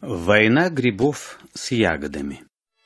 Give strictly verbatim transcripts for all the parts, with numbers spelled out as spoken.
Война грибов с ягодами.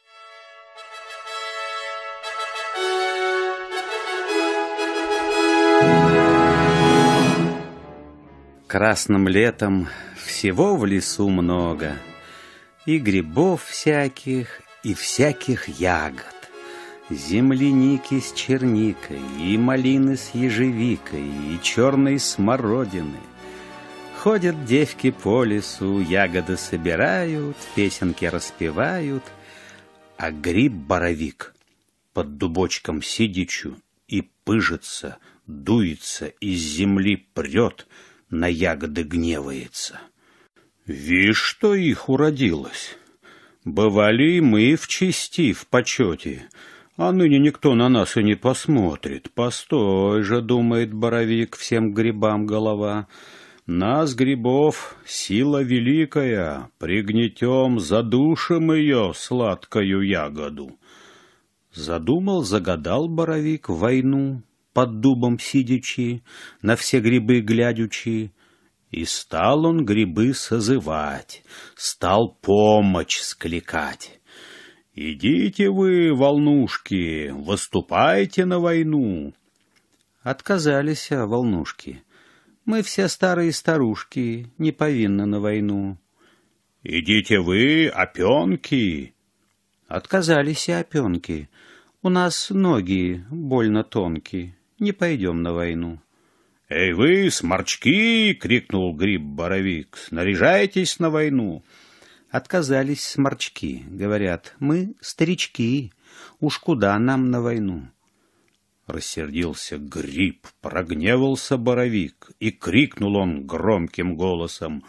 Красным летом всего в лесу много, и грибов всяких, и всяких ягод. Земляники с черникой, и малины с ежевикой, и черной смородины. Ходят девки по лесу, ягоды собирают, песенки распевают, а гриб-боровик под дубочком сидячу и пыжится, дуется, из земли прет, на ягоды гневается. Вишь, что их уродилось. Бывали и мы в чести, в почете, а ныне никто на нас и не посмотрит. Постой же, думает боровик, всем грибам голова. Нас, грибов, сила великая, пригнетем, задушим ее, сладкою ягоду. Задумал, загадал боровик войну, под дубом сидячи, на все грибы глядячи, и стал он грибы созывать, стал помощь скликать. Идите вы, волнушки, выступайте на войну. Отказались волнушки. Мы все старые старушки, не повинны на войну. Идите вы, опенки. Отказались и опенки. У нас ноги больно тонкие, не пойдем на войну. Эй вы, сморчки, крикнул гриб-боровик, снаряжайтесь на войну. Отказались сморчки, говорят, мы старички, уж куда нам на войну. Рассердился гриб, прогневался боровик, и крикнул он громким голосом: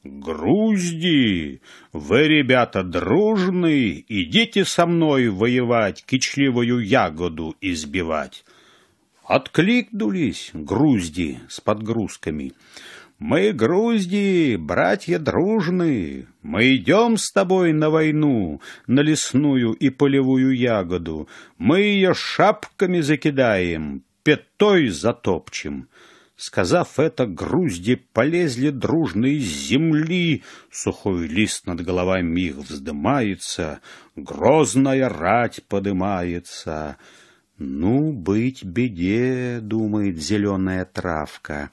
«Грузди! Вы, ребята, дружные, идите со мной воевать, кичливую ягоду избивать!» Откликнулись грузди с подгрузками: «Мы, грузди, братья дружные, мы идем с тобой на войну, на лесную и полевую ягоду, мы ее шапками закидаем, пятой затопчем». Сказав это, грузди полезли дружно из земли, сухой лист над головами их вздымается, грозная рать подымается. «Ну, быть беде, — думает зеленая травка».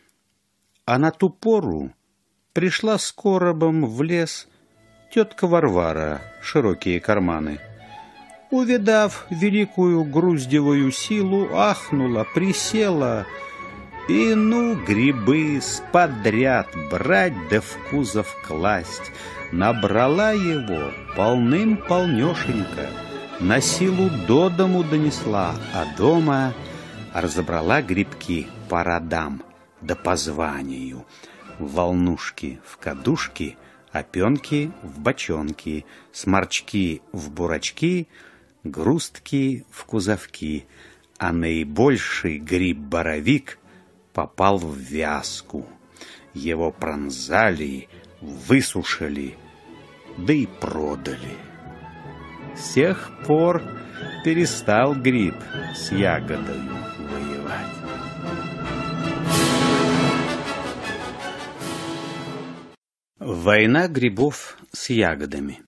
А на ту пору пришла с коробом в лес тетка Варвара, широкие карманы. Увидав великую груздевую силу, ахнула, присела, и ну грибы сподряд брать да в кузов класть. Набрала его полным-полнешенько, на силу до дому донесла, а дома разобрала грибки по родам да по званию. Волнушки в кадушки, опенки в бочонки, сморчки в бурачки, грустки в кузовки, а наибольший гриб-боровик попал в вязку. Его пронзали, высушили, да и продали. С тех пор перестал гриб с ягодою воевать. Война грибов с ягодами.